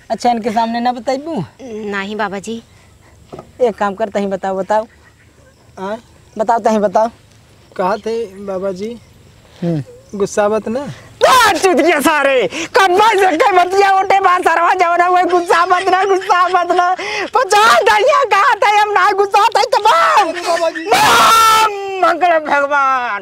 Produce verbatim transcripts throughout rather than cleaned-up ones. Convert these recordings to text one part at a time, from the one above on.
अच्छा इनके सामने ना बताइबू? नहीं बाबा जी। एक काम कर तही बताओ बताओ आ? बताओ तही बताओ। कहा थे बाबा जी गुस्सा मत ना चुतिया सारे कब्बा से के बतिया उठे बाहर सरवा जाओ ना वो गुस्सा मत ना गुस्सा मत ना पचास दलिया कहा था हम ना गुस्सा था तमाम मंगल भगवान।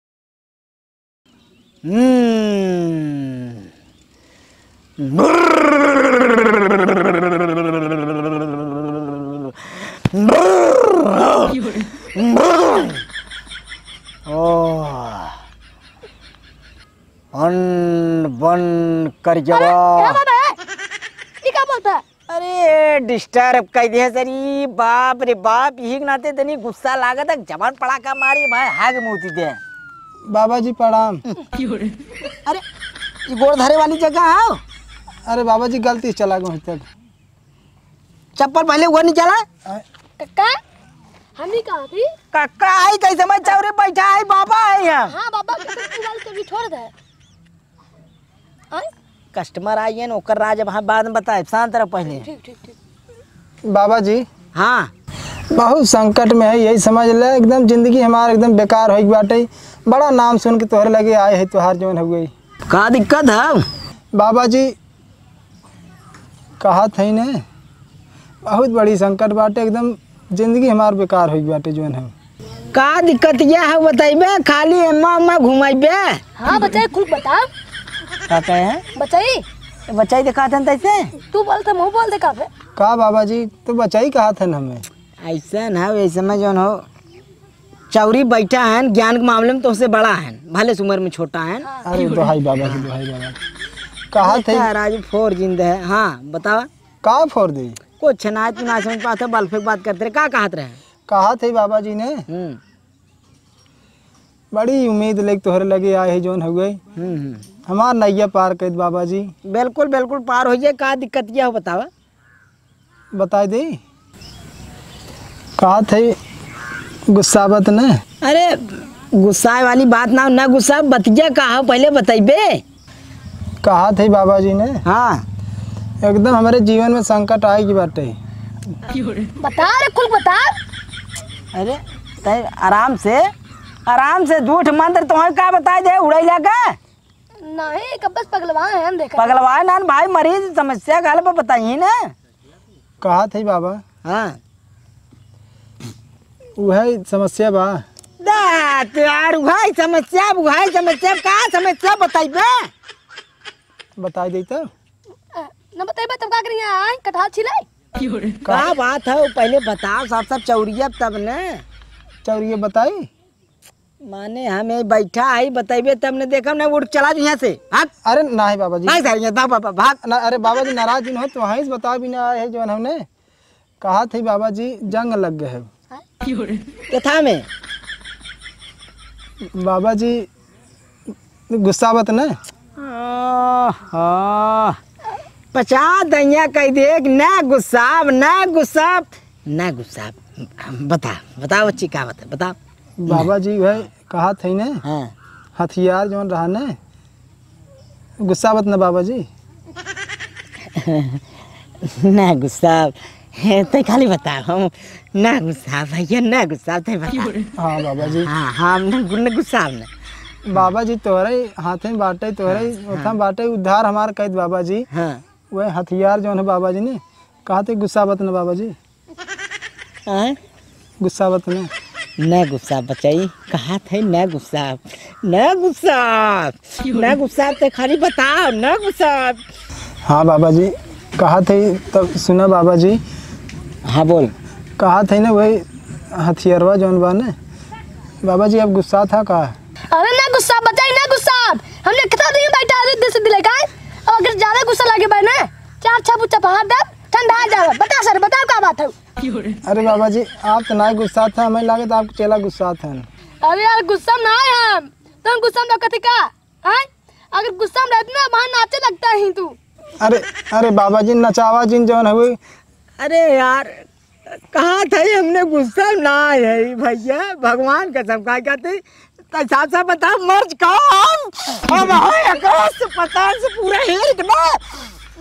बन बन कर जवाब। ये क्या बोलता है? अरे डिस्टर्ब कर दिया सरी बाप रे बाप यही नाते तनी गुस्सा लागत है जवान पड़ा का मारी भाई हाग मोती दे। बाबा जी प्रणाम। अरे ये गोड़ धरे वाली जगह है। अरे बाबा जी गलती से चला गया तक चप्पल पहले वो नहीं चला। कक्का हम ही कहा थी कक्का आई कैसे मैं चौरे बैठा है बाबा है यहाँ। हाँ बाबा कभी छोड़ दे कस्टमर आई है ओकर राज वहाँ बाद में बताए शांत रह पहले। ठीक ठीक ठीक। बाबा जी हाँ बहुत संकट में है यही समझ ले एकदम जिंदगी हमारा एकदम बेकार हो बाटे। बड़ा नाम सुन के तोहरे लगे आए है तोहार जौन हो गई। का दिक्कत है बाबा जी कहा थे ने बहुत बड़ी संकट बाटे एकदम जिंदगी हमार बेकार हो बाटे जौन है। का दिक्कत यह है बताइबे खाली अम्मा अम्मा घुमाइबे। हाँ बचाई खुद बताओ का कहे हैं बचाई बचाई दिखाते हैं तैसे तू बोलते मुँह बोल दे का का बाबा जी तो बचाई कहा था न हमें ऐसा ना वैसे में जो हो चौरी बैठा है ज्ञान के मामले में तो उससे बड़ा है भले उम्र में छोटा है। अरे दोहाई बाबा जी दोहाई बाबा कहा थे राजू फोर जिंद है। हाँ बताओ का फोड़ दी कुछ ना तू ना समझ पाते बाल फेंक बात करते रहे का कहत रहे। कहा थे बाबा जी ने बड़ी उम्मीद लेके तोहरे लगे आए है जौन हो गई हमार नैया पार कर बाबा जी। बिल्कुल बिल्कुल पार हो जाए का दिक्कत क्या हो बतावा बता दे कहा थे गुस्सा बत न। अरे गुस्सा वाली बात ना ना गुस्सा बतिया कहा पहले बताइबे। कहा थे बाबा जी ने हाँ एकदम हमारे जीवन में संकट आएगी बाटे। बता रे खुल बता। अरे तय आराम से आराम से झूठ मंत्र तुम्हें का बता दे उड़ाई जाके नहीं कब बस पगलवा है हम देखा पगलवा ना भाई मरीज समस्या गाल पर बताइए ना। कहा थे बाबा हाँ वह समस्या बा दात यार भाई समस्या भाई समस्या का समस्या बताइबे बता दे तो न बताइबे तब का करिए आई कटहल छिले का बात है पहले बताओ साफ साफ चौरिया तब न चौरिया बताई माने हमें बैठा आई बताइबे तब ने देखा ना उठ चला यहाँ से भाग। अरे नहीं बाबा जी नहीं सर बाबा भाग ना। अरे बाबा जी नाराज दिन हो तो वहीं से बता भी ना आए है जो हमने कहा थे बाबा जी जंग लग गए है कथा में बाबा जी गुस्सा बत न पचास दैया कह देख न गुस्सा न गुस्सा न गुस्सा बता बताओ बच्ची का बता बताओ। बाबा जी वह कहा थे न हाँ हथियार जो रहा न गुस्सा बत न बाबा जी न गुस्सा ते खाली बता हम न गुस्सा भैया न गुस्सा ते बता। हाँ बाबा जी हाँ हाँ न गुस्सा हमने बाबा जी तोहरे हाथ में बाटे तोहरे उठा बाटे उद्धार हमार कैद बाबा जी। हाँ वह हथियार जो है बाबा जी ने कहा थे गुस्सा बत न बाबा जी गुस्सा बत न न गुस्सा बचाई कहा थे न गुस्सा न गुस्सा न गुस्सा ते खाली बताओ न गुस्सा। हाँ बाबा जी कहा थे तब सुना बाबा जी। हाँ बोल कहा थे ना वही हथियारवा जौन बा न बाबा जी अब गुस्सा था का। अरे ना गुस्सा बचाई ना गुस्सा हमने कितना दिन बैठा है दिल से दिले का और अगर ज्यादा गुस्सा लगे भाई ना चार छह बुच्चा पहाड़ दे ठंडा आ जाए बता सर बताओ क्या बात है। अरे बाबा जी आप तो ना गुस्सा था हमें लगे तो आपको चला गुस्सा था। अरे यार गुस्सा ना है हम तुम गुस्सा में कथी का हैं अगर गुस्सा में रहती ना वहाँ नाचे लगता है तू। अरे अरे बाबा जी नचावा जिन जौन हुई। अरे यार कहा था हमने गुस्सा ना है भैया भगवान कसम का कहते साफ साफ बता मर्ज का हम हम आकाश से पता से पूरा हेर ना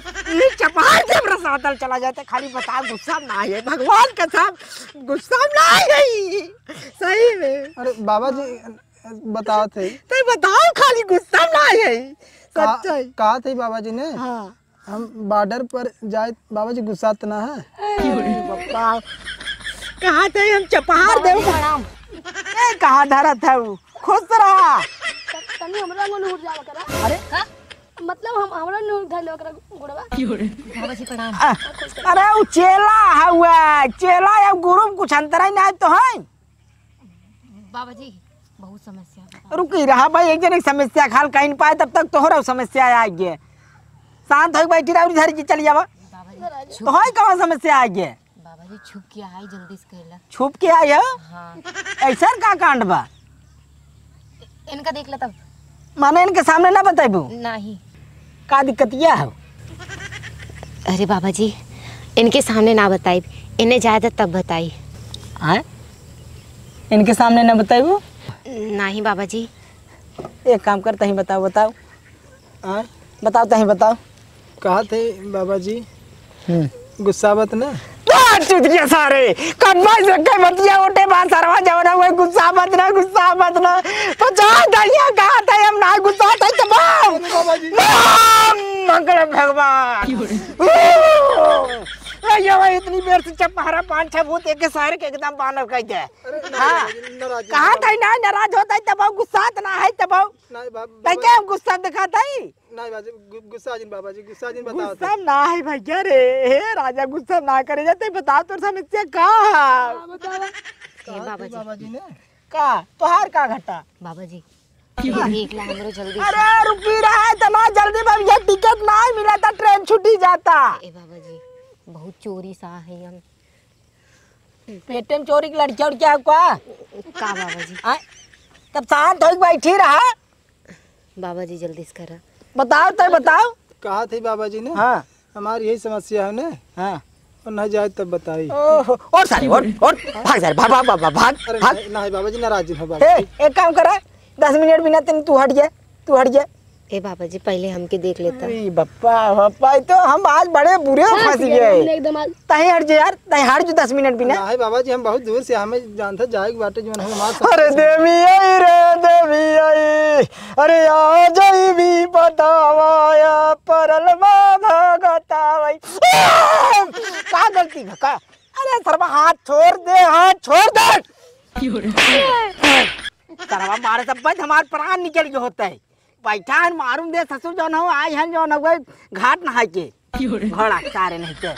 ये चपहार के हमरा सादल चला जाता खाली बता गुस्सा ना है भगवान का साहब गुस्सा ना है सही में। अरे बाबा जी बताओ थे तो बताओ खाली गुस्सा ना है सच्चा है। कहा थे बाबा जी ने हाँ हम बॉर्डर पर जाए बाबा जी गुस्सा तो ना है। बाबा कहा थे हम चपहार देव प्रणाम ए कहा धरा था वो खुश रहा तनी हमरा मन उड़ जावा करा। अरे हां मतलब हम हमरा न उड़ धलो करा गुड़वा बाबा जी प्रणाम। अरे वो चेला हुआ चेला या गुरु में कुछ अंतर ही नहीं तो है बाबा जी बहुत समस्या। रुकी रहा भाई एक जन एक समस्या खाल कहीं नहीं पाए तब तक तोहरा समस्या आ गई शांत हो बैठी रहा उधर की चली जावा तो है कौन समस्या आ गई बाबा जी छुप के आई जल्दी से कहला। छुप के आई हो हाँ ऐसा का कांड बा इनका देख ला तब माने इनके सामने ना बताइबू नहीं। का दिक्कतिया है अरे बाबा जी इनके सामने ना बताई इन्हें ज्यादा तब बताई। हैं इनके सामने ना बताइबू नहीं बाबा जी। एक काम कर तहीं बताओ बताओ हाँ बताओ तहीं बताओ कहा थे बाबा जी गुस्सा बत ना चुतिया सारे कम्मा से कई बतिया उठे बाहर सरवा जाओ ना वो गुस्सा मत ना गुस्सा मत ना तो जहाँ दलिया कहा था हम ना गुस्सा था तो बाम मंगल भगवान ये भाई इतनी देर से चपहारा पांच छह भूत एक सारे के एकदम बानर कह दे हाँ कहा था ना नाराज होता है तब गुस्सा ना है तब नहीं क्या गुस्सा दिखाता ही नहीं बाजी गुस्सा जिन बाबा जी गुस्सा जिन बताओ गुस्सा ना है भैया रे हे राजा गुस्सा ना करे जाते बता तो समस्या का हे बाबा जी बाबा जी ने का तोहार का घटा बाबा जी देख ला हमरो जल्दी से। अरे रुकी रहा है तना जल्दी में ये टिकट ना मिला था ट्रेन छुट्टी जाता ए बाबा जी बहुत चोरी सा है हम पेटे में चोरी की लड़की और क्या का का बाबा जी आए? तब शांत हो बैठी रहा बाबा जी जल्दी से करा बताओ तो बताओ कहा थे बाबा जी ने हाँ हमारी यही समस्या है ना हाँ और न जाए तब बताई। ओहो और सारे और और भाग सारे भाग भाग भाग भाग अरे भाग नहीं नहीं बाबा जी नाराज हो बाबा हे एक काम करा दस मिनट बिना तेन तू हट जाए तू हट जाए ए बाबा जी पहले हमके देख लेता। अरे बप्पा बप्पा तो हम आज बड़े बुरे फंस हमने गए एकदम आज तहीं हट जा यार तहीं हट जो दस मिनट बिना नहीं बाबा जी हम बहुत दूर से हमें जानते जाएगी बाटे जो है हमारे अरे देवी आई रे देवी आई अरे आ जाई भी बतावाया परल भगता भाई का गलती का अरे सरवा हाथ छोड़ दे हाथ छोड़ दे सरवा मारे सब बच हमार प्राण निकल गए होता है बैठा है मारूं दे ससुर जो हो आए हैं जो हो घाट नहा के घोड़ा सारे नहीं थे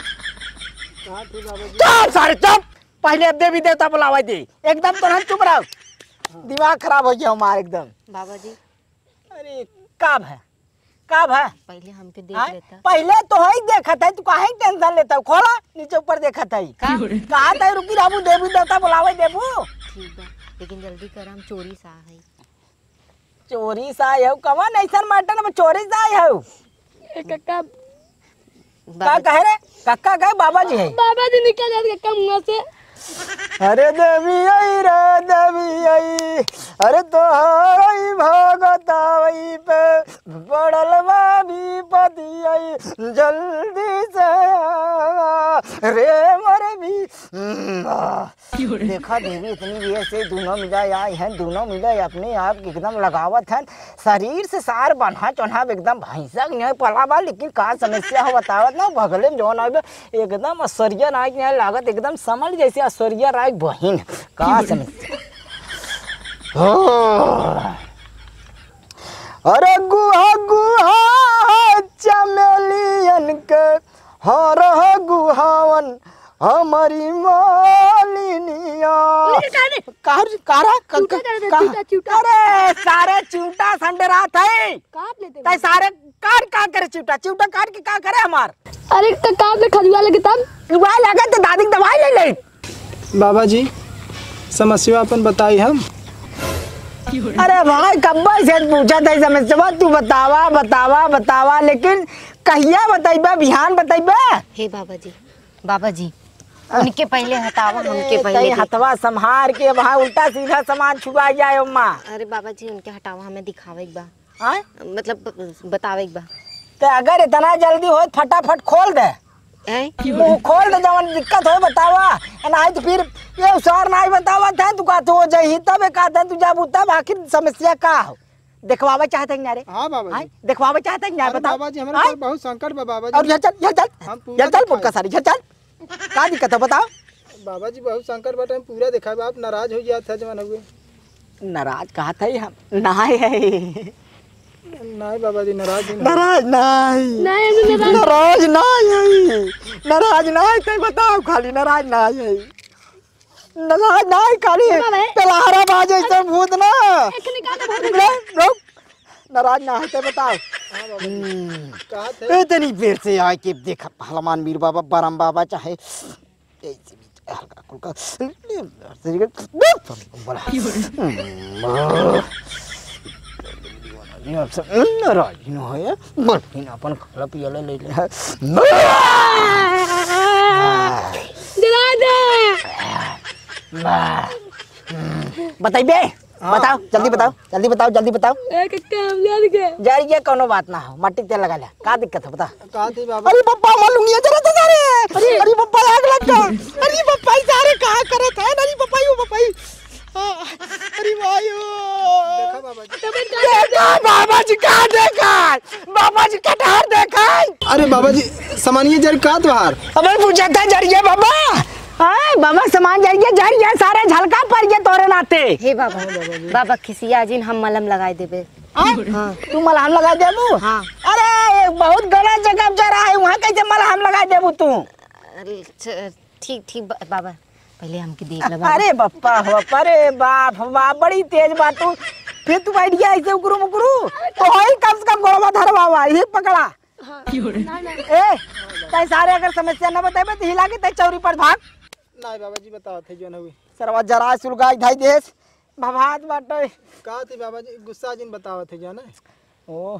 चुप सारे चुप पहले देवी देवता बुलावा दे एकदम तो चुप रहो दिमाग खराब हो गया हमारा एकदम बाबा जी अरे कब है कब है पहले हमके देख हाँ? लेता। पहले तो ही देखा था तू काहे टेंशन लेता खोला नीचे ऊपर देखा था कहा था रुकी राबू देवी देवता बुलावे देबू ठीक बा लेकिन जल्दी कर हम चोरी सा है। चोरी सा आए हो कवन ऐसा मैटर में चोरी सा आए हो ए कक्का का कहे रे कक्का कहे बाबा जी है बाबा जी निकल जाते कक्का मुंह से। अरे देवी आई रे देवी आई अरे तोहरी भगता वही पे पड़ल भी पति आई जल्दी से रे मर भी देखा देवी इतनी देर से दोनों मिला आए हैं दोनों मिले अपने आप एकदम लगावत हैं शरीर से सार बन्हा चौन्हा एकदम भैंसा नहीं पला बा लेकिन का समस्या हो बतावत ना भगले में जौन आए एकदम ऐश्वर्या राय नहीं लागत एकदम समझ जैसे ऐश्वर्या राय बहिन का समस्या अरे गुहा गुहा चमेलियन के हर गुहावन हमारी मालिनिया कार कारा अरे सारे चिवटा संडरा थे काट लेते तै सारे काट का करे चिवटा चिवटा काट के का करे हमार अरे कक्का पे खजुआ लगे तब दवाई लगा तो दादी दवाई ले ले बाबा जी समस्या अपन बताई हम। अरे भाई कब्बा से पूछा था समस्या तू बतावा बतावा बतावा लेकिन कहिया बताइबा बिहान बताइबा हे बाबा जी बाबा जी उनके पहले हटावा हमके पहले हथवा संहार के वहाँ उल्टा सीधा सामान छुआ जाए अम्मा अरे बाबा जी उनके हटावा हमें दिखावे बा हाँ? मतलब बतावे बा तो अगर इतना जल्दी हो फटाफट खोल दे, मुंह खोल दे, जवन दिक्कत हो बतावा, नहीं तो फिर ये उसार नहीं बतावा था तू का तो जही तब का था तू जब तब आखिर समस्या का हो देखवावे चाहते हैं रे। हाँ बाबा जी देखवावे चाहते हैं बता बाबा जी हमारे पास बहुत संकट बा बाबा जी। और ये चल ये चल ये चल पुक्का सारी ये चल का दिक्कत है बताओ। बाबा जी बहुत संकट बाटे पूरा देखा आप नाराज हो गया था जवन हुए। नाराज कहा था हम नहीं है नहीं बाबा जी नाराज नाराज नहीं नहीं नाराज नहीं नाराज नहीं कहीं बताओ खाली नाराज नहीं है नाराज नहीं खाली तलहारा बाजे से भूत ना रुक नाराज ना है बताओ। कहा थे इतनी देर से आए कि देखा हनुमान मीर बाबा बरम बाबा चाहे हल्का फुल्का नाराज न है बल्कि अपन खाला पियाला ले ले जला दे बताइए बताओ जल्दी बताओ जल्दी बताओ जल्दी बताओ एक काम याद के यार ये कोनो बात ना हो मट्टी तेल लगा ले का दिक्कत है बता। कहा थी बाबा अरे पप्पा मालूंगी जरा तो सारे अरे अरे पप्पा आग लग गया अरे पप्पा सारे कहा करे थे अरे पप्पा यो पप्पा अरे वायो देखा बाबा जी देखा बाबा जी का देखा बाबा जी कटहर देखा। अरे बाबा जी सामान्य जर का त्योहार अबे पूछा था जरिए बाबा हां बाबा सामान जरिए जरिए सारे झलका पर ये तोरे नाते हे बाबा बाबा खिसिया जिन हम मलम लगाए देबे। हां तू मलहम लगा देबू। हाँ। अरे बहुत गलत जगह जा रहा है वहां कैसे मलहम लगा देबू तू। अरे च- ठीक ठीक बा- बाबा पहले हमके देख ले बाबा। अरे बप्पा हो अरे बाप बाप बड़ी तेज बात तू फिर तू बैठ गया ऐसे उकरू मुकरू तो होई कम से कम गोड़वा धरवावा ये पकड़ा ए तै सारे अगर समस्या न बताबे तो हिला के तै चौरी पर भाग। नहीं बाबा जी बताओ थे जो न हुई सरवा जरा सुलगाई धाई देश भभात बाटे कहा थी बाबा जी गुस्सा जिन बताओ थे जो ना ओ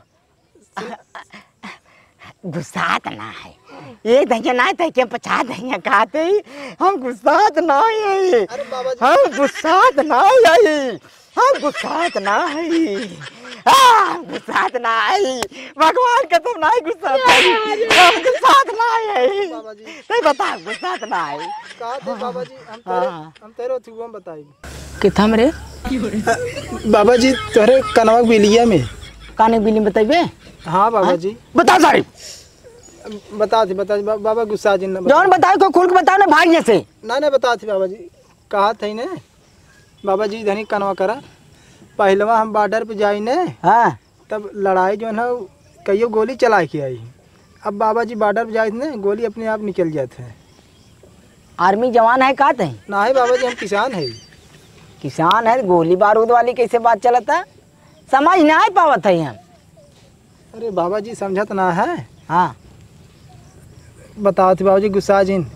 गुस्सात ना है एक धैया ना तै पचा धैया कहते हम गुस्सात ना है अरे बाबा जी हम गुस्सात ना है हम गुस्सात ना है हाँ गुस्सात ना है भगवान का तुम नहीं गुस्सा हम गुस्सात ना है बाबा जी नहीं बता गुस्सात ना है कहा थे बाबा जी हम तेरे हम तेरे थी हम बताई कि थम रे बाबा जी तोरे कनवा बिलिया में काने बिली बताइबे हाँ बाबा जी बता सारी बता थी बता थी बा, बाबा गुस्सा जिन जौन बताओ को खुल के बताओ ना भाग से ना ना बता थी बाबा जी कहा थे ने बाबा जी धनी कनवा करा पहलवा हम बॉर्डर पे जाई ने हाँ तब लड़ाई जो है ना कईयों गोली चला के आई अब बाबा जी बॉर्डर पे जाए थे ना गोली अपने आप निकल जाते हैं। आर्मी जवान है कहते हैं ना है बाबा जी हम किसान है किसान है गोली बारूद वाली कैसे बात चलता समझ ना आ पावत है हम। अरे बाबा जी समझत ना है हाँ बताओ थी बाबा जी गुस्सा जिन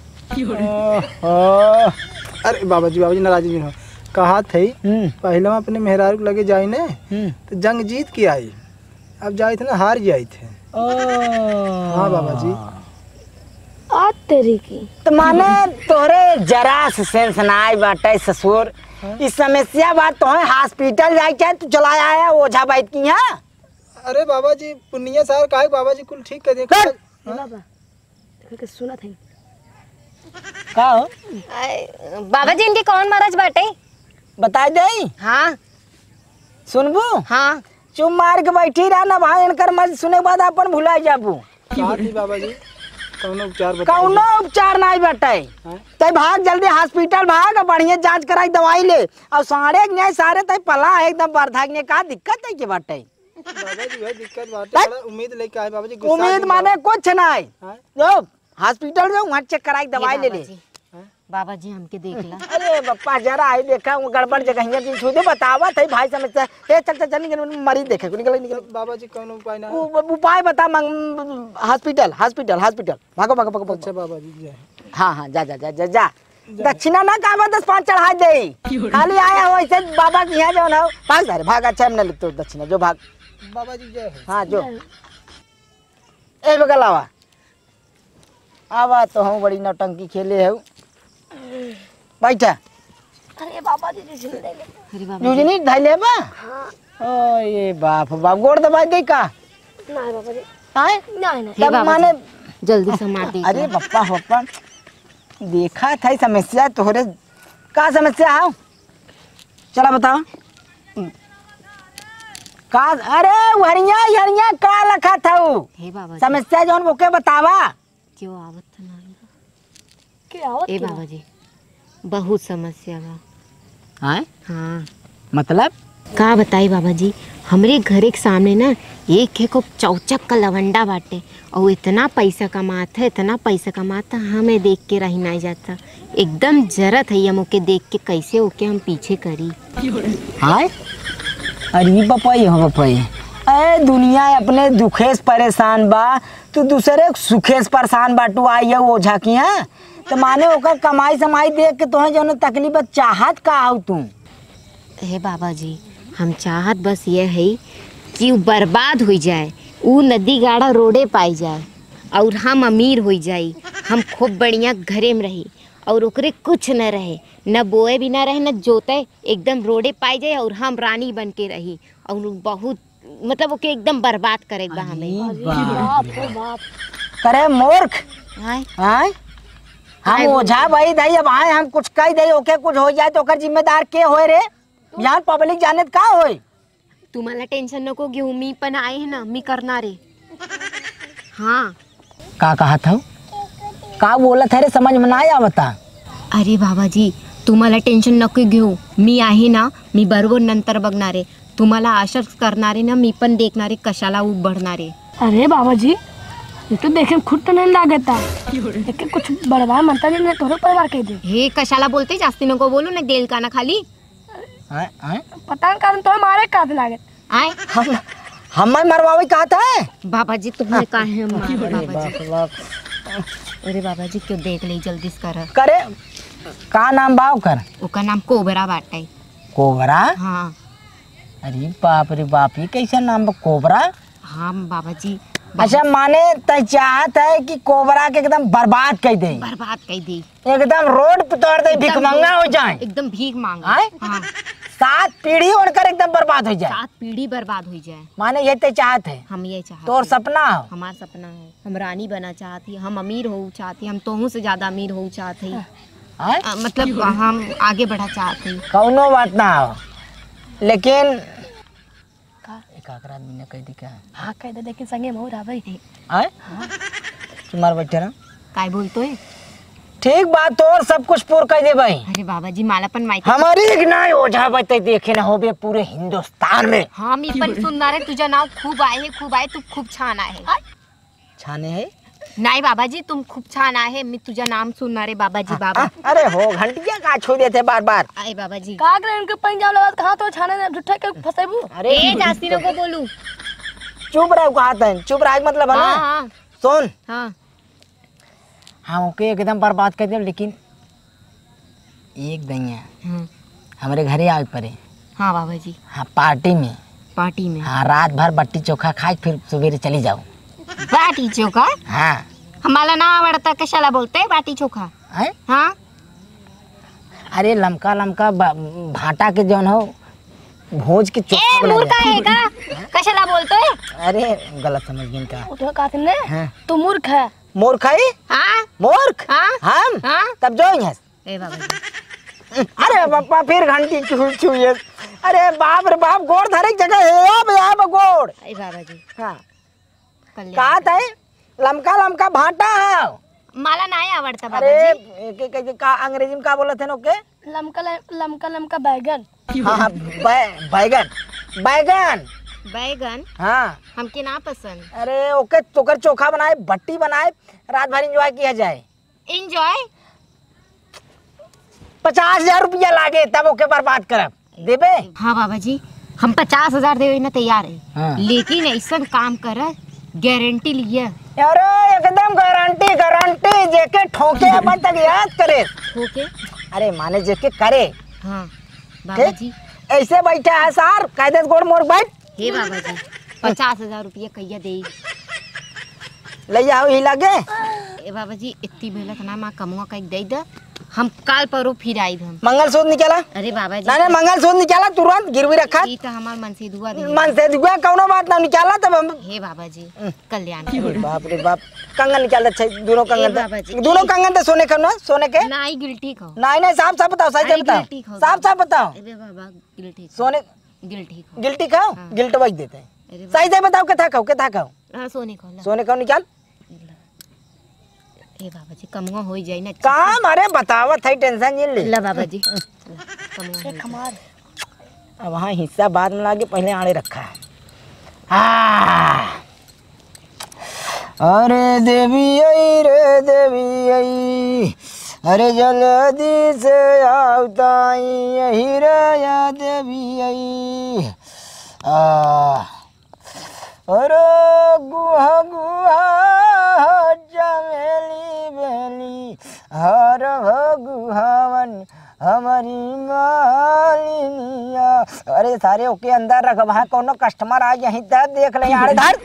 ओ, अरे बाबा जी बाबा जी नाराज जिन हो कहा थे हम्म, पहलवा अपने मेहरारू के लगे जाई ने हम्म, तो जंग जीत के आई अब जाए थे ना हार जाए थे। ओ, हाँ बाबा जी आ तेरी की तो माने तोरे जरा से सेंस ना आई बाटे ससुर इस समस्या बात तो है हॉस्पिटल जाए चाहे तू चला आया ओझा बैठ की है। अरे बाबा जी पुनिया साहब कहा बाबा जी कुल ठीक कर दिए कर। बाबा देखो के सुना था का हो आय, बाबा जी इनके कौन महाराज बाटे? बता दे हाँ सुनबू हाँ चुप मार के बैठी रहा ना भाई इनकर मर्जी सुने के बाद अपन भुला जाबू कहा थी बाबा जी कौनो उपचार बताओ कौनो उपचार नहीं बटे हाँ? तै भाग जल्दी हॉस्पिटल भाग और बढ़िया जांच कराई दवाई ले और सारे के न्याय सारे तै पला एकदम बर्धा के का दिक्कत है के बटे बाबा जी वही दिक्कत बात है बड़ा उम्मीद लेके आए बाबा जी गुस्सा उम्मीद जिन माने कुछ नहीं हाँ? जो हॉस्पिटल में वहाँ चेक कराई दवाई ले बाबा ले जी, बाबा जी हमके देख ला। अरे बप्पा जरा आई देखा वो गड़बड़ जगह दिन छू दे बतावा थे भाई समझता ए चल चल चल निकल मरीज देखे निकल निकल बाबा जी कौनो उपाय ना है? उ- उपाय बता मंग हॉस्पिटल हॉस्पिटल हॉस्पिटल भागो भागो भागो अच्छा भागो बाबा जी जय हाँ हाँ जा जा जा जा जा दक्षिणा ना कावा दस पाँच चढ़ा दे खाली आया हो ऐसे बाबा के यहाँ जो ना भाग जा रे भाग अच्छा हमने लिखते दक्षिणा जो भाग बाबा जी जय हो हाँ जो ए बगल आवा आवा तो हम बड़ी नौटंकी खेले है बैठा अरे बाबा जी जी सुन ले अरे बाबा जी, यूजनी धैले बा हाँ ओ ये बाप बाप गोड़ दबा गई का ना बाबा जी आए नहीं नहीं हे तब बाबा माने जल्दी से मार दीजिए। अरे पप्पा पप्पा देखा था समस्या तोहरे का समस्या है चला बताओ का अरे हरिया हरिया का रखा था वो हे बाबा जी, समस्या जौन ओके बतावा क्यों आवत नहीं? क्या आवत ए क्यों? बाबा जी बहुत समस्या बा। आए हाँ मतलब का बताई बाबा जी, हमरे घरे के सामने ना एक है को चौचक का लवंडा बाटे और इतना पैसा कमाता है, इतना पैसा कमाता हमें देख के रही नहीं जाता। एकदम जरूरत है हम ओके देख के कैसे ओके हम पीछे करी। आए अरे पपाई हो पपाई अरे दुनिया अपने दुखेस परेशान बा तू दूसरे सुखेस परेशान बाटू आई है ओझा की है तो माने ओकर कमाई समाई देख के तोहे जौन तकलीफ चाहत का आऊ तू हे बाबा जी हम चाहत बस ये है कि वो बर्बाद हो जाए, वो नदी गाड़ा रोडे पाई जाए और हम अमीर हो जाई, हम खूब बढ़िया घरे में रही और ओकरे कुछ न रहे, न बोए भी ना रहे न जोते, एकदम रोडे पाई जाए और हम रानी बन के रही और बहुत मतलब ओके एकदम बर्बाद करे बा हमें। बाप रे बाप। करे मूर्ख आय आए हम ओझा भाई दई अब आए हम कुछ कह दई ओके कुछ हो जाए तो ओकर जिम्मेदार के होए रे यहाँ पब्लिक जाने का होए तुम्हाला टेंशन नको घेऊ, मी पण आहे ना, मी करणार आहे। हाँ का कहा था का बोला था रे समझ में ना आया बता अरे बाबा जी तुम्हाला टेन्शन नको घेऊ, मी आहे ना, मी बरोबर नंतर बघणार आहे, तुम्हाला आशाच करणार आहे ना, मी पण देखणार आहे कशाला उभरणार आहे। अरे बाबा जी ये तो देखे खुद तो नहीं लागता लेकिन कुछ बर्बाद मनता नहीं मैं तोरे परिवार कह दे हे कशाला बोलते, जास्ती नको बोलू ना, देल का ना खाली आए आए पता नहीं कारण तो हमारे का लागत आय हम हमें मरवावे कहा था बाबा जी तुम्हें का है मारे बाबा बाप जी। बाप अरे बाबा जी क्यों देख ले जल्दी से कर, करे का नाम बाव कर ओका नाम कोबरा बाटा है। कोबरा हाँ अरे बाप रे बाप ये कैसा नाम बा कोबरा हाँ बाबा जी अच्छा माने तय चाहत है कि कोबरा के एकदम बर्बाद कर दे बर्बाद कर दी, एकदम रोड पे तोड़ दे भिखमंगा हो जाए एकदम भीख मांगा। आए? हाँ सात पीढ़ी उड़कर एकदम बर्बाद हो जाए सात पीढ़ी बर्बाद हो जाए, माने ये तय चाहत है हम ये चाहते तोर हैं। सपना हो हमारा सपना है हम रानी बना चाहती, हम अमीर हो चाहती, हम तोहू से ज्यादा अमीर हो चाहती, आए? अ, मतलब हम आगे बढ़ा चाहती। कौनो बात ना हो लेकिन एक आकर आदमी ने कह दी क्या हाँ कह दे लेकिन संगे मोह रहा भाई आए तुम्हारे बैठे ना काय बोलतो है? ठीक बात और सब कुछ पूर कर दे भाई अरे बाबा जी मला पण माहिती, हमारी एक ना ओझा बते देखे ना हो बे पूरे हिंदुस्तान में हा मी पण सुनणार आहे, तुझं नाव खूप आहे खूप आहे, तू खूप छान आहे। छाने है नाही बाबा जी तुम खूप छान आहे, मी तुझं नाम सुनणार आहे बाबा जी। बाबा अरे हो घंटिया का छू देते बार बार अरे बाबा जी का करे इनके पंजाब लगा कहां तो छाने ने झूठा के फसेबू अरे ए जास्ती नको बोलू। चुप रहो कहा था चुप रहा मतलब है हाँ ना हाँ सुन हाँ हम ओके एकदम बर्बाद कर दिया लेकिन एक दैया हाँ हमारे घरे आग पड़े हाँ बाबा जी हाँ पार्टी में पार्टी में हाँ रात भर बट्टी चोखा खाए फिर सवेरे चली जाओ बाटी चोखा हाँ हमारा ना आवडता कशाला बोलते बाटी चोखा। हैं? हाँ अरे लमका लमका ब- भाटा के जौन हो भोज के ए चोखा बनाया मूर्खा जाए। है का कशाला बोलतोय? अरे गलत समझ गई का उठो कहते ने हाँ। तू मूर्ख है मूर्ख है हाँ मूर्ख हाँ हम हाँ तब जो यहाँ ए बाबा जी अरे पापा फिर घंटी छू छू ये अरे बाप रे बाप गोड़ हर एक जगह है अब यहाँ पे गोड़ ए बाबा जी हाँ कल्याण कहा था लमका लमका भाटा है मला नाही आवडता बाबा अरे जी। के, के, के, का अंग्रेजी में का बोला थे ओके लमका लमका लमका बैगन हाँ हाँ बै- बैगन बैगन बैगन हाँ हमके ना पसंद। अरे ओके चोकर चोखा बनाए भट्टी बनाए रात भर एंजॉय किया जाए एंजॉय पचास हजार रुपया लागे तब ओके बर्बाद करब देबे हाँ बाबा जी हम पचास हजार देवे में तैयार है हाँ। लेकिन ऐसा काम कर गारंटी लिए अरे एकदम गारंटी गारंटी जेके ठोके अपन तक याद करे ओके। अरे माने जेके करे हाँ बाबा ठीक? जी ऐसे बैठा है सार कायदे गोड़ मोड़ बैठ हे बाबा जी पचास हजार रुपया कैया दे ले जाओ ही लगे ए बाबा जी इतनी मेहनत ना माँ कमुआ का दे दे हम काल परो फिर आई हम मंगलसूत्र निकाला अरे बाबा जी ना ना मंगलसूत्र निकाला तुरंत गिरवी रखा ई तो हमार मन से दुआ दे मन से दुआ कौनो बात ना निकाला तब हम हे बाबा जी कल्याण बाप रे बाप कंगन निकाल अच्छा दोनों कंगन बाबा जी। दोनों कंगन तो सोने का ना सोने के ना आई गिल्टी खाओ नहीं नहीं साफ साफ बताओ सही से अरे बताओ गिल्टी खाओ। साफ साफ बताओ अरे बाबा गिल्टी सोने गिल्टी खाओ गिल्टी खाओ गिल्ट बच देते हैं अरे सही से बताओ कितना खाओ कितना खाओ हां सोने खाओ ला सोने का निकाल ए बाबा जी कमुआ हो जाई ना काम अरे बतावत है टेंशन ये ले ला बाबा जी कमुआ हमार अब वहाँ हिस्सा बाद में लाके पहले आड़े रखा है हाँ। अरे देवी आई रे देवी आई अरे जल्दी से आओ ताई यही रे या देवी आई आ अरे गुहा गुहा चमेली बेली हर गुहावन हमारी मालिनिया। अरे सारे ओके अंदर रख वहाँ कोनो कस्टमर आ यहीं तक देख ले यार इधर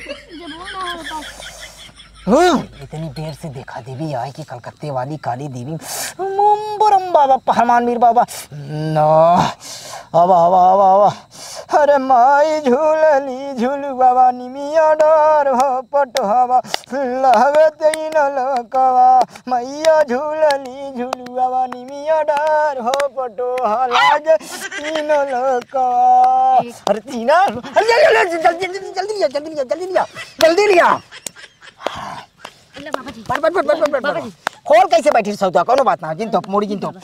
इतनी देर से देखा देवी आई कि कलकत्ते वाली काली देवी मुंबरम बाबा पहलवान मीर बाबा नो आवा आवा आवा आवा अरे माई झूलली झूलू बाबा निमिया डर हो पट हवा लहवे तीन लकवा मैया झूलली झूलू बाबा निमिया डर हो पटो हलाज तीन लकवा। अरे तीना जल्दी जल्दी जल्दी लिया जल्दी लिया जल्दी लिया जल्दी लिया बाबा जी but but but but but खोल कैसे बैठी सौदा कोनो बात ना जिन तो मोड़ी जिन तो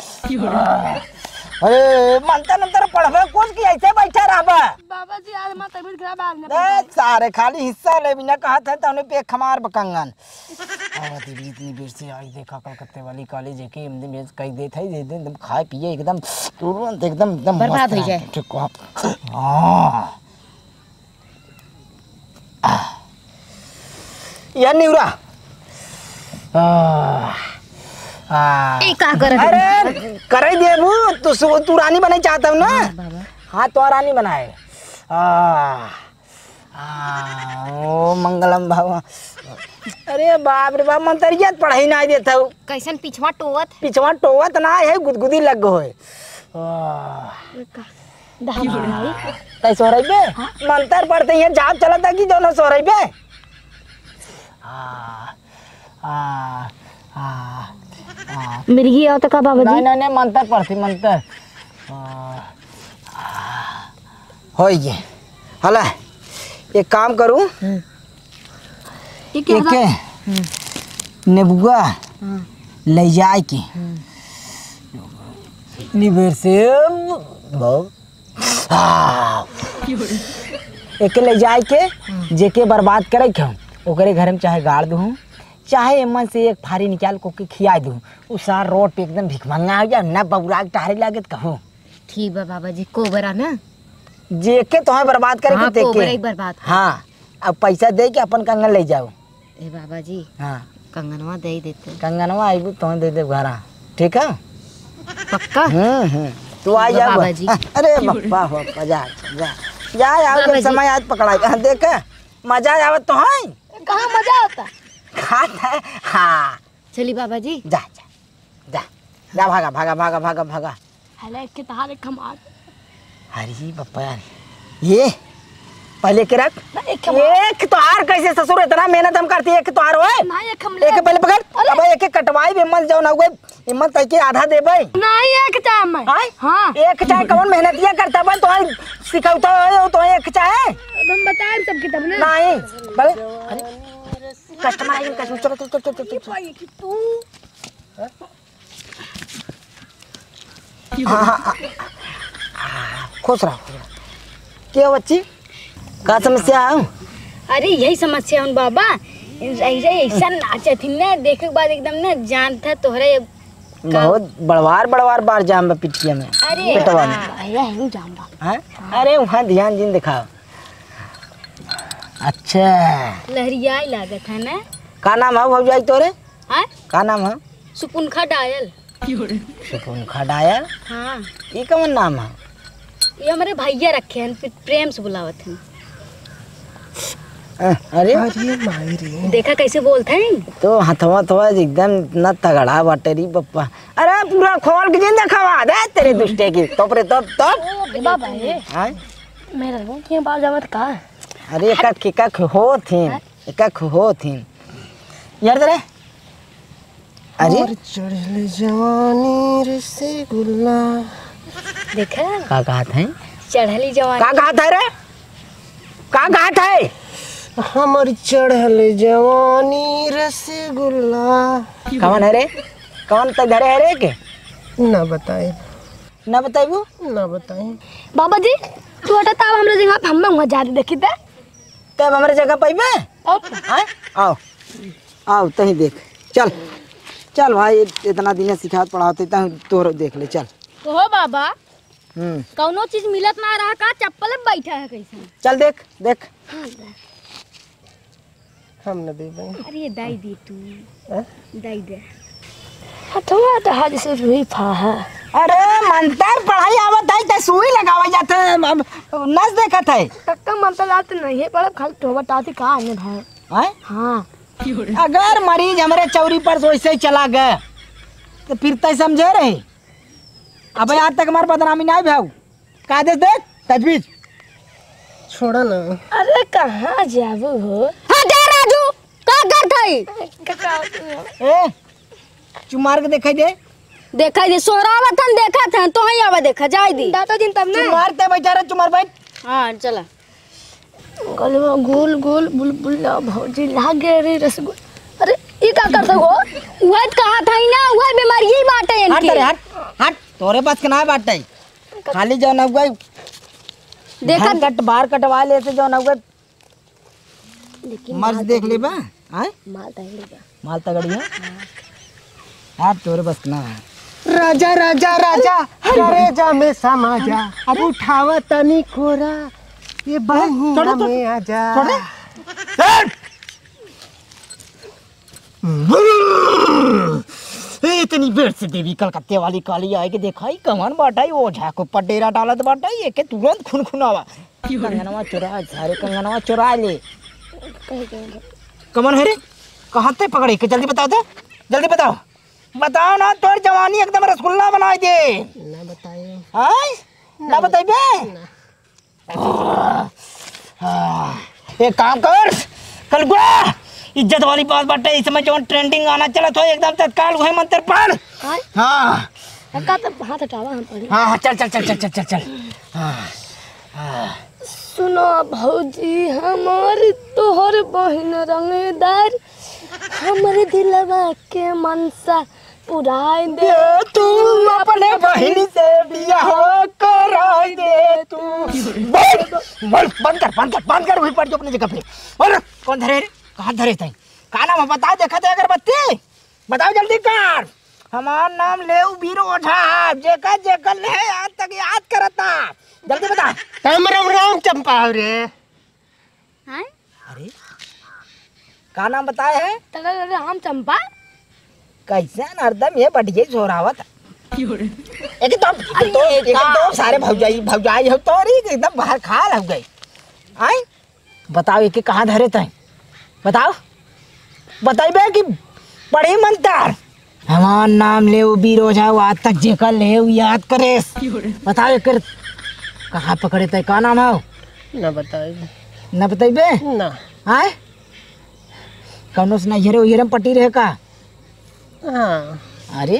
अरे मनता नंतर पढ़वे कौन की ऐसे बैठा रहबा बाबा जी आज हमार तबीयत खराब आ गई ए सारे खाली हिस्सा ले बिना कहा था तने पे खमार बकंगन और दीदी इतनी देर से आई देखा कलकत्ते वाली कॉलेज के हमने मेज कई दे था दे दे एकदम खाए पिए एकदम तुरंत एकदम एकदम बर्बाद हो जाए ठीक को हां या निउरा आ ए का कर अरे करे देबू तू तू रानी बने चाहता हूं ना बाबा हाँ तो रानी बनाए आ आ ओ मंगलम भगवान। अरे बाप रे बाप मंतरिया पढ़ाई ना देता हूँ कैसन पिछवा टोवत पिछवा टोवत ना है गुदगुदी लग गो है तै सो रही बे मंतर पढ़ते हैं जाप चलता कि दोनों सो रही बे आ आ आ मिर्गी आओ तो का बाबा नहीं जी नहीं नहीं मंतर पढ़ती मंतर हो ये हला एक काम करूं ये क्या एक नेबुआ ले जाए के निवेर से बहुत एक ले जाए के जेके बर्बाद करे क्यों ओकरे घर में चाहे गाड़ दूं चाहे एमन से एक फारी निकाल को के खिया दूं उ सार रोड पे एकदम भिखमंगा हो जा ना बबुरा के टारे लागत कहूं ठीक बा बाबा जी कोबरा ना जेके तोहे बर्बाद करे हाँ, के देख कोबरा के एक बर्बाद हाँ अब पैसा दे के अपन कंगन ले जाओ ए बाबा जी हाँ कंगनवा दे देते कंगनवा आईबू तोहे दे दे घरा ठीक है पक्का हम्म हम्म तू आ जा बाबा जी। अरे बप्पा हो मजा जा जा आओ बाबा जब जी। समय आज पकड़ा देख मजा आवत तो है कहाँ मजा आता खाता है हाँ चली बाबा जी जा जा जा जा भागा भागा भागा भागा भागा हले के तहार एक हमार अरे बप्पा यार ये पहले के रख एक एक तोहार कैसे ससुर इतना मेहनत हम करती है एक तोहार होए नहीं एक हम एक पहले पकड़ अब एक एक कटवाई हिम्मत जाओ ना हुए हिम्मत कह के आधा देबे नहीं एक चाय में हां हाँ एक चाय कौन मेहनतिया करता बन तो सिखाता है तो एक चाय हम बताएं सबके तब ना नहीं बड़े अरे कस्टमर आएंगे कस्टमर चलो चलो चलो चलो चलो कि तू हाँ, हाँ, हाँ, खुश रहो क्या बच्ची का समस्या है अरे यही समस्या है बाबा ऐसे ऐसा नाचे थी ना देखे के बाद एकदम ना जान था तोहरे बहुत बड़वार बड़वार बार जाम बा पिटिया में अरे पेटवा में अरे हूं जाऊंगा हैं अरे वहाँ ध्यान जिन दिखाओ अच्छा लहरिया लागत है ना का नाम है भौजाई तोरे हाँ का नाम है सुपुनखा डायल सुकून खडाया हाँ ये कौन नाम है ये हमारे भैया रखे हैं प्रेम से बुलावत हैं अरे अरे माई रे देखा कैसे बोलते हैं। तो हथवा थवा एकदम न तगड़ा बाटे री पप्पा। अरे पूरा खोल के जिंदा खवा दे तेरे दुष्टे की तब रे तब तब बाबा ये हाँ मेरा वो क्या बाल जावत का अरे एका केका हो थीन एका हो थीन यार तेरे अरे और चढ़ले जवानी रसगुल्ला। देखा का कहा था चढ़ली जवानी का कहा था रे का कहा था हमर चढ़ले जवानी रसगुल्ला। कौन है रे कौन तक घरे है रे के ना बताए ना बताइबू ना बताए। बाबा जी तू हटा ताव हमरा जगह पे हम वहां जा रहे देखी ते तब हमारे जगह पाइबे आए आओ आओ तही देख चल चल भाई इतना दिन सिखात पढ़ाते तह तोर देख ले चल हो बाबा हम्म कौनो चीज मिलत ना रहा का चप्पल में बैठा है कैसे चल देख देख हम न देबे। अरे दाई दे तू हाँ? दाई दे हथवा तो हाथ से रुई फा है। अरे मंतर पढ़ाई आवत है त सुई लगावा जाते अब नस देखत है कक्का मनता जाते नहीं है पर खाली तो बताती का आने भाई हैं हां अगर मरीज हमारे चौरी पर से वैसे ही चला गए तो फिर तय समझे रहे अब आज तक हमारे बदनामी नहीं भाव का दे देख तजवीज छोड़ा ना। अरे कहां जाबू हो हां दे राजू का करत है कक्का ए चुमार के दिखाई दे देखा दे सोरावत हन देखा था तो ही आवा देखा जाय दी दाता दिन तब ना चुमार ते बैठा रहे चुमार बैठ हां चला गलवा गोल गोल बुलबुला भौजी लागे रे रसगुल। अरे ये का करत हो वह कहा था ही ना वह बीमारी ही बाटे हट इनकी तेरे हट हट तोरे पास के ना बाटे खाली जो ना गई देखा कट बाहर कटवा ले से जो ना गई लेकिन मर्ज देख ले बा हैं माल तगड़ी माल तगड़ी है हट तोरे बस के ना है राजा राजा राजा अरे जा में समा जा अब उठावा तनी कोरा ये बहिना में आजा। इतनी बेर से देवी कलकत्ते वाली काली आए के देखाई कमन बाटाई वो झाको पर डेरा डालत बाटाई एके तुरंत खून खुनावा कंगनवा चुरा सारे कंगनवा चुरा ले कमन है रे कहाँ ते पकड़े के जल्दी बताओ तो जल्दी बताओ बताओ ना तोर जवानी एकदम रसगुल्ला बनाई दे ना बताए हाय ना बताइबे एक काम कर कल गुआ इज्जत वाली बात बाटे इस समय जो ट्रेंडिंग गाना चला तो एकदम तत्काल वही मंत्र पढ़ हां हाँ कक्का तो हाथ हटावा हम पड़ी हाँ हाँ चल चल चल चल चल चल चल हाँ हाँ सुनो भौजी हमार तोहर बहिन रंगदार हमरे दिलवा के मनसा पुराई दे दे तू अपने बहन से बियाह कराई दे तू बंद बंद कर बंद कर बंद कर वहीं पर जो अपनी जगह पे और कौन धरे रे कहाँ धरे थे का नाम है बताओ देखा थे अगरबत्ती बताओ जल्दी कर हमार नाम लेव वीर ओझा जेका जेका ले आज तक याद करता जल्दी बता राम राम राम चंपा रे। हां अरे का नाम बताए है तगड़ राम चंपा कैसे हरदम ये बढ़िया जोरावत एक तो तो एक तो सारे भौजाई भौजाई हो तो एकदम बाहर खाल हो गई आई बताओ एक कहाँ धरे थे बताओ बताइबे कि बड़ी मंतर हमार नाम ले बीरो जाओ आज तक जेकर ले याद करे बताओ एक कहाँ पकड़े थे का नाम है ना बताए न बताइबे ना। आए कौनो से नहीं हेरे पट्टी रहे का हाँ अरे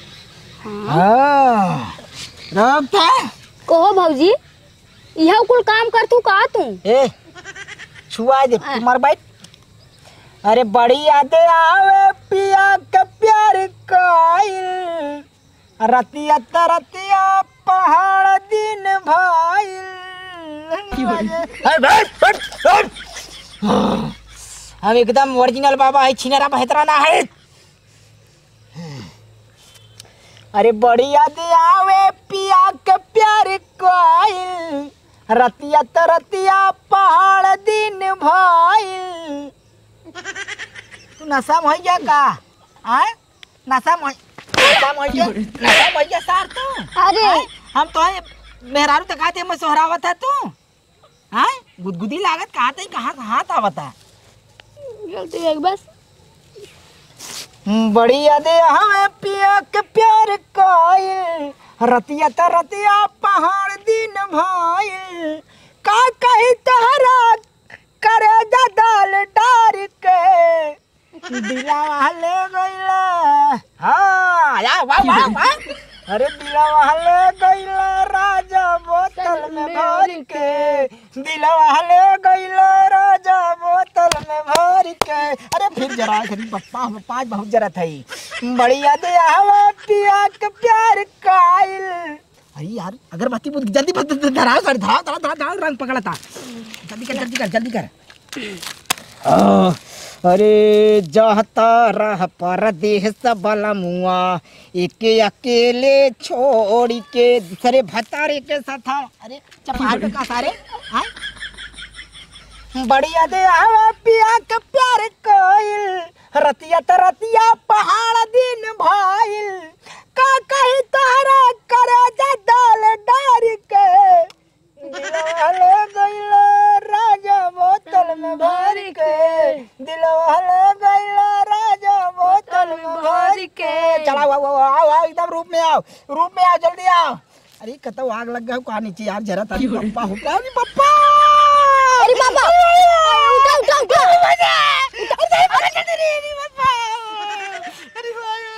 हाँ रोकता कहो भौजी यह कुल काम कर तू का तू ए छुआ दे तुम्हार बैठ अरे बड़ी यादें आवे पिया के प्यार काइल रतिया तरतिया पहाड़ दिन भाइल हम एकदम ओरिजिनल बाबा है छिनेरा बहतरा ना है अरे बड़ी यादें आवे पिया के प्यार काइल रतिया तरतिया पहाड़ दिन भाइल तू नशा में जा का आए नशा में नशा में जा नशा में जा सार तू अरे आय? हम तो है मेहरारू तक आते मैं सोहरावत है तू हाँ गुदगुदी लागत कहाँ तई कहाँ कहाँ था बता गलती है बस। बड़ी यादें हमें पिया के प्यार कायल रतिया त रतिया पहाड़ दिन भाईल का कही तहरा करे जा दाल डार के दिलावा ले गईला। हाँ या वाह वाह वाह अरे दिलावा ले गईला राजा बोतल में भर के दिलावा ले गईला राजा बोतल में भर के। अरे फिर जरा खरी पप्पा पाँच बहुत जरा थी बड़ी यादें आवा पिया के प्यार कायल। अरे यार अगरबत्ती बुझ जल्दी धराओ सर धराओ धराओ धराओ धराओ रंग पकड़ा था जल्दी कर जल्दी कर जल्दी कर। आ, अरे जाता रह परदेश बला मुआ एक अकेले छोड़ के सरे भतारे के साथ। अरे चपार पे का सारे हाँ बढ़िया दे आवा पिया के प्यार कोयल रतिया त रतिया पहाड़ दिन भाईल का कही तारा करे जा दाल डार के दिलवा ले गईला राजा बोतल में भर के दिलवा ले गईला राजा बोतल में भर के। चला आओ आओ आओ आओ एकदम रूप में आओ रूप में आओ जल्दी आओ। अरे कतो आग लग गया कहाँ नीचे यार जरा तारी पप्पा हो गया अरे पप्पा अरे पापा उठा उठा उठा अरे पप्पा अरे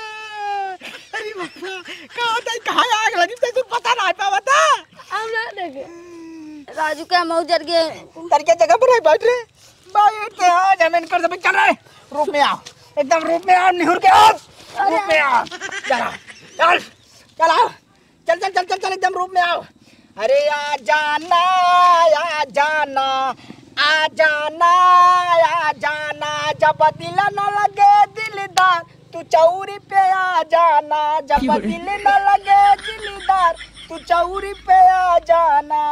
अरे पप्पा कहाँ था कहाँ आग लगी तुझे पता ना पावा था। हम ना देखे राजू का मऊ जर गए तर क्या जगह पर है बैठ रहे बैठते हैं जमीन कर सब चल रहे रूप में आओ एकदम रूप में आओ निहुर के आओ रूप में आओ चल चल चल आओ चल चल चल चल चल एकदम रूप में आओ। अरे आ जाना आ जाना आ जाना आ जाना जब दिल न लगे दिलदार तू चौरी पे आ जाना जब दिल न लगे दिलदार तू चौरी पे आ जाना।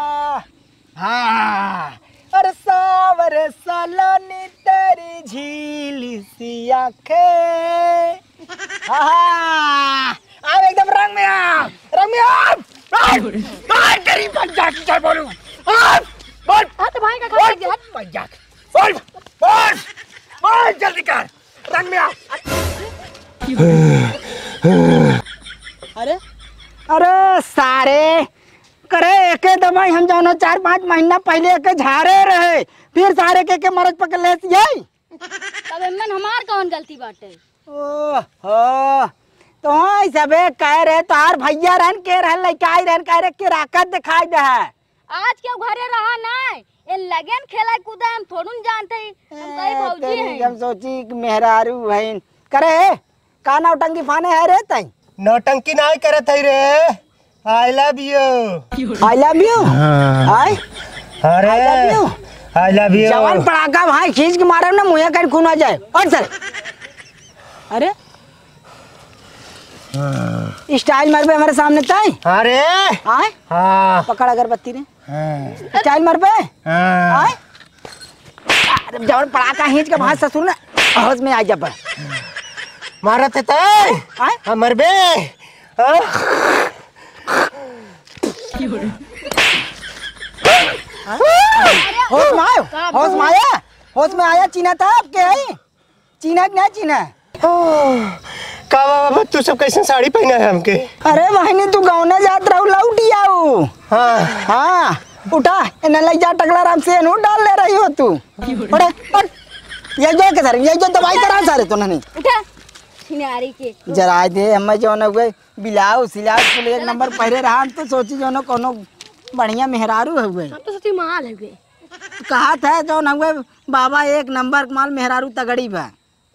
हाँ अरे सावरे सलोनी तेरी झील सी आंखें। हाँ अब एकदम रंग में आ रंग में आ बाहर तेरी पंचायत चल बोलूं बोल बोल हां तो भाई का खा गया पंचायत बोल बोल बोल जल्दी कर रंग में आ। अरे अरे सारे करे एक दवाई हम जानो चार पाँच महीना पहले एक झारे रहे फिर सारे के के मरज पकड़ ले यही तब मन हमार कौन गलती बाटे। ओ हो तो हाँ सबे कह रहे तो आर भैया रहन के रहन लइकाई रहन कह रहे के राकत दिखाई दे है आज क्यों घरे रहा ना ये लगन खेला कूदा हम थोड़न जानते हम कई भौजी हैं। हम सोची कि मेहरारू बहन करे का नौटंकी फाने है रे तई नौटंकी नहीं करे थे रे I love you I love you I अरे I love you I love you जवान पड़ाका भाई खींच के मारे ना मुँह कर खून आ जाए और सर अरे स्टाइल मार पे हमारे सामने तय अरे आए हाँ पकड़ अगरबत्ती ने हाँ स्टाइल मार पे हाँ आए अरे जवान पड़ाका खींच के भाई ससुर ने होश में आ जा पर मारा थे तय आए हमर बे हाँ होश में आयो होश में आया होश में आया चीना था आपके है चीना नहीं चीना का बाबा तू सब कैसे साड़ी पहना है हमके। अरे बहनी तू गाँव जात रहू लौटी आओ हाँ हाँ उठा इन्हें लग जा टकला राम से नू डाल ले रही हो तू उठा उठ ये जो के सर ये जो दवाई करा सारे तो नहीं उठा सिनारी के जरा दे हम जो न हुए बिलाओ सिलाओ फुल एक नंबर पहरे रहा तो सोची जो न कोनो बढ़िया मेहरारू हुए हम तो सच्ची माल है गे कहा था जो न हुए बाबा एक नंबर माल मेहरारू तगड़ी बा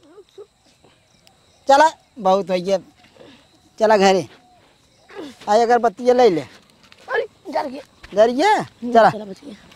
चला बहुत भैया चला घरे आए अगरबत्ती ले ले अरे डर गया डर गया चला चला बच गया।